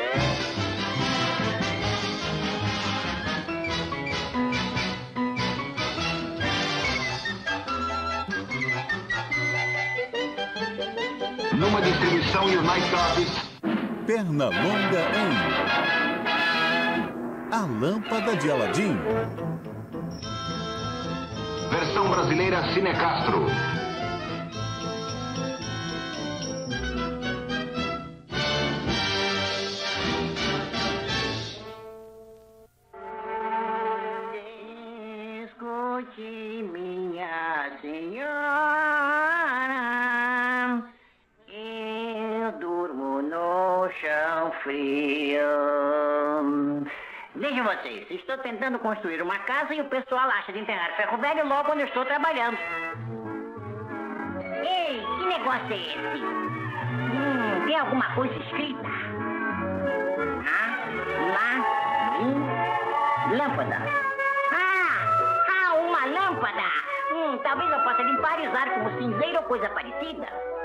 Numa distribuição United Artists. Pernalonga em A Lâmpada de Aladim. Versão brasileira Cine Castro. Escute, minha senhora, eu durmo no chão frio. Vejam vocês, estou tentando construir uma casa e o pessoal acha de enterrar ferro velho logo quando eu estou trabalhando. Ei, que negócio é esse? Tem alguma coisa escrita? Lâmpada. Uma lâmpada. Talvez eu possa limpar e usar como cinzeiro ou coisa parecida.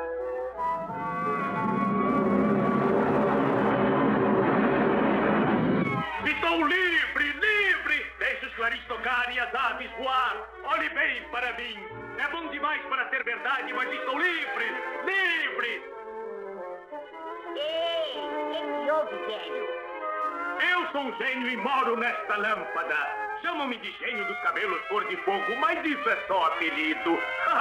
Estou livre, livre! Deixe os clarins tocarem e as aves voar. Olhe bem para mim. É bom demais para ser verdade, mas estou livre, livre! Ei, o que houve, velho? Eu sou um gênio e moro nesta lâmpada. Chamam-me de gênio dos cabelos cor de fogo, mas isso é só apelido.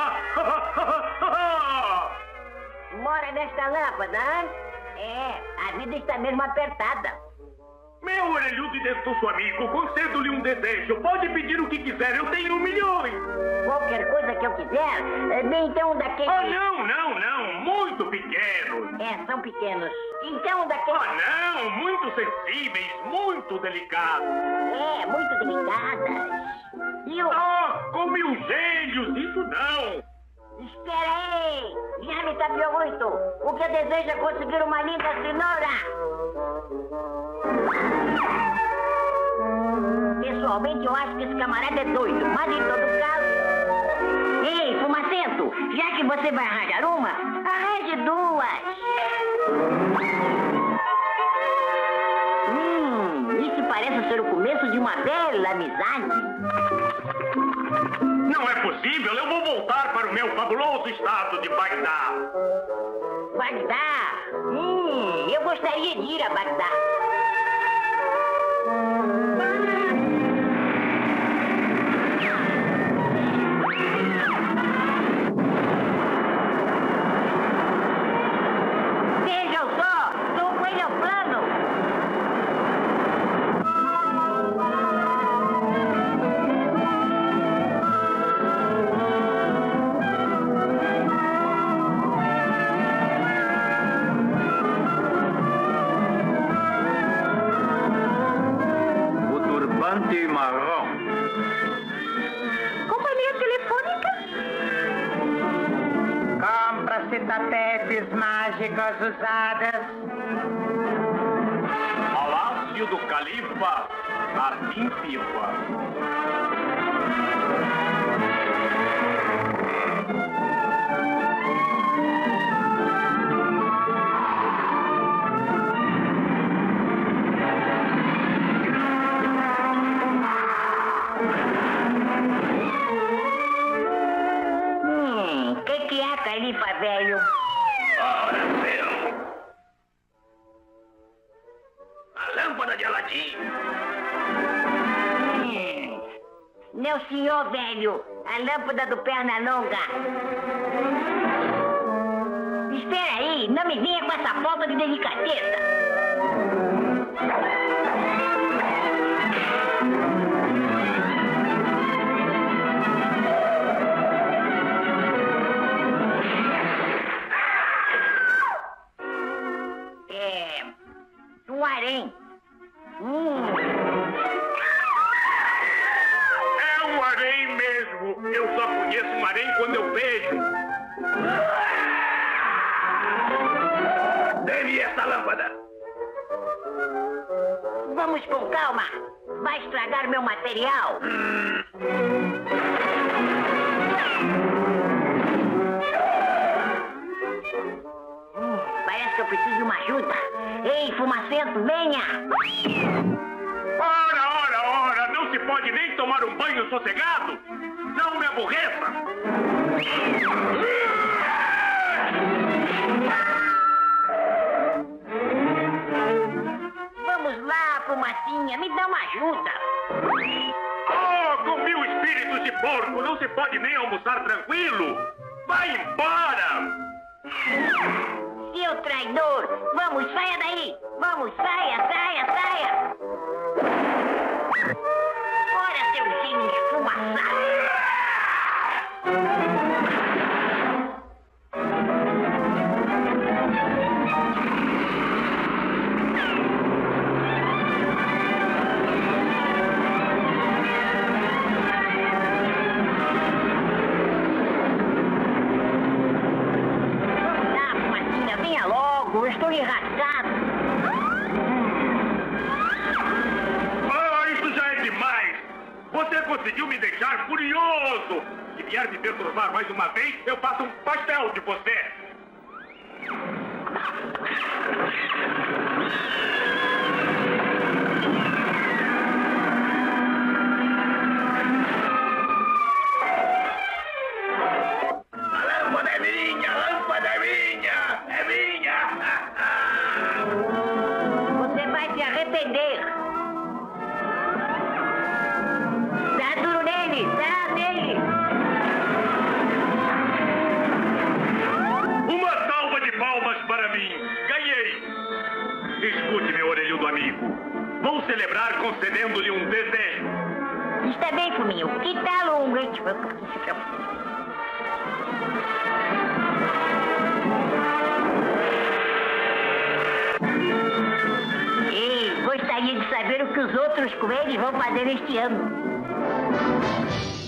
Mora nesta lâmpada, hein? A vida está mesmo apertada. Meu orelhudo e dentuço amigo, concedo-lhe um desejo. Pode pedir o que quiser, eu tenho milhões. Qualquer coisa que eu quiser? Bem, então daqueles... não, muito pequenos. São pequenos. Então daqueles... não, muito sensíveis, muito delicados. Muito delicadas. E o... como gênios, isso não. Espera aí, já me sabiou muito. O que eu desejo é conseguir uma linda cenoura. Pessoalmente, eu acho que esse camarada é doido, mas em todo caso... Ei, fumacento, já que você vai arranjar uma, arranje duas. Isso parece ser o começo de uma bela amizade. Não é possível, eu vou voltar para o meu fabuloso estado de Bagdá. Bagdá? Eu gostaria de ir a Bagdá. Vejam só, sou um coelho plano. Marrom. Companhia telefônica? Compra-se tapetes mágicas usadas. Palácio do Califa, Martim Pipa. Califa, velho. Ora, seu. A lâmpada de Aladim. Meu senhor, velho. A lâmpada do Pernalonga. Espera aí, não me venha com essa falta de delicadeza. Um harém. É um harém mesmo. Eu só conheço um harém quando eu vejo. Dê-me essa lâmpada. Vamos com calma. Vai estragar meu material. Parece acho que eu preciso de uma ajuda. Ei, Fumacento, venha! Ora! Não se pode nem tomar um banho sossegado? Não me aborreça! Vamos lá, Fumacinha, me dá uma ajuda. Oh, com 1000 espíritos de porco, não se pode nem almoçar tranquilo! Vai embora! Seu traidor, vamos, saia daí! Vamos, saia! Ora, seu gênio esfumaçado! Eu estou enrascado. Isso já é demais. Você conseguiu me deixar furioso. Se vier me perturbar mais uma vez, eu faço um pastel de você. A lâmpada é minha! É minha! Você vai se arrepender. Dá duro nele, dá nele. Uma salva de palmas para mim. Ganhei. Escute, meu orelhudo amigo. Vou celebrar concedendo-lhe um desejo. Está bem, Fuminho. Que tal um grande... Ei, gostaria de saber o que os outros coelhos vão fazer este ano.